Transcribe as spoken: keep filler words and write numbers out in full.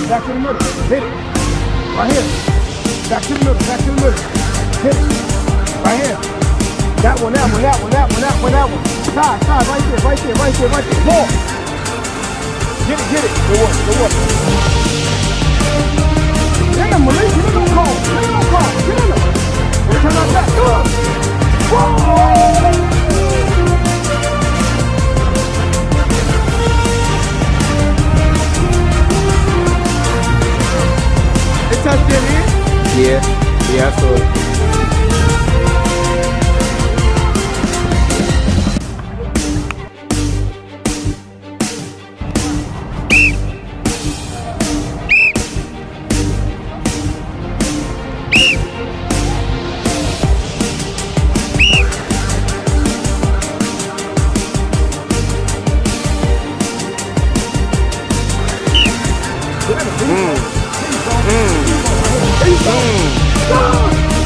back to the middle. Hit it. Right here. Back to the middle, back to the middle. Hit it. Right here. That one, that one, that one, that one, that one, that one. Side, side, right there, right there, right there, right there. More. Get it, get it. Good work, good work. Get him, Malik. Get him on call. Get him on call. Get him. Turn out back. Good. Whoa! It touched your head? Yeah, yeah, I saw it. Mm. Mm. Mm. Mm.